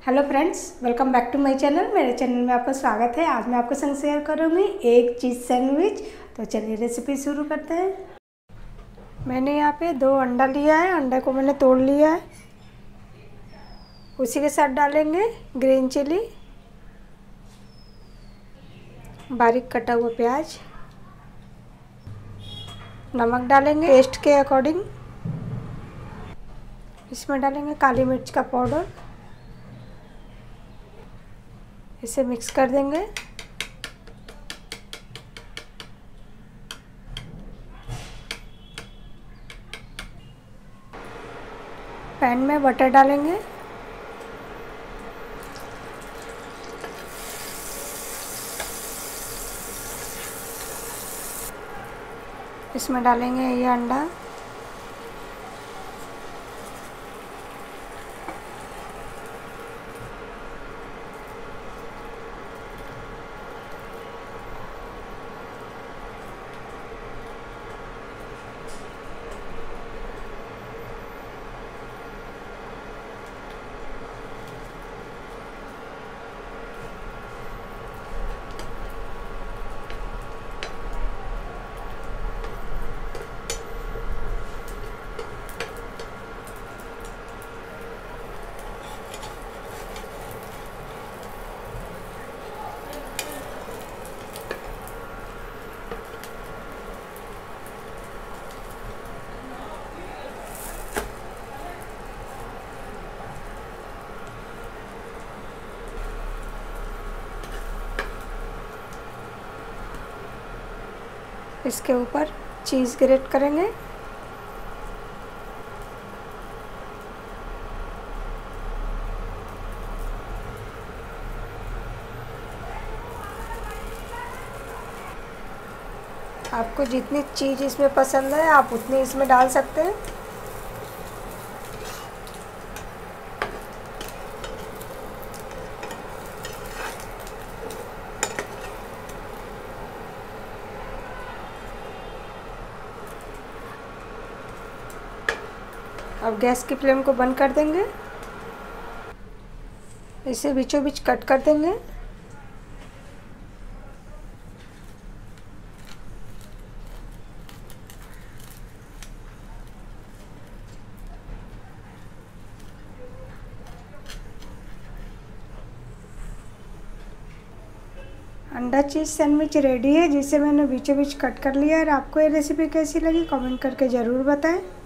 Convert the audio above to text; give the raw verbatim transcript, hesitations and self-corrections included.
Hello friends, welcome back to my channel. मेरे channel में आपका स्वागत है। आज मैं आपके संग शेयर करूँगी एक चीज़ सैंडविच। तो चलिए रेसिपी शुरू करते हैं। मैंने यहाँ पे दो अंडा लिया है। अंडे को मैंने तोड़ लिया है। उसी के साथ डालेंगे ग्रीन चिली, बारीक कटा हुआ प्याज, नमक डालेंगे टेस्ट के अकॉर्डिंग। इसमें डालेंगे काली मिर्च का पाउडर। इसे मिक्स कर देंगे। पैन में बटर डालेंगे। इसमें डालेंगे ये अंडा। इसके ऊपर चीज़ ग्रेट करेंगे। आपको जितनी चीज़ इसमें पसंद है आप उतनी इसमें डाल सकते हैं। अब गैस की फ्लेम को बंद कर देंगे। इसे बीचों बीच कट कर देंगे। अंडा चीज़ सैंडविच रेडी है, जिसे मैंने बीचों बीच कट कर लिया है। और आपको ये रेसिपी कैसी लगी कमेंट करके ज़रूर बताएं।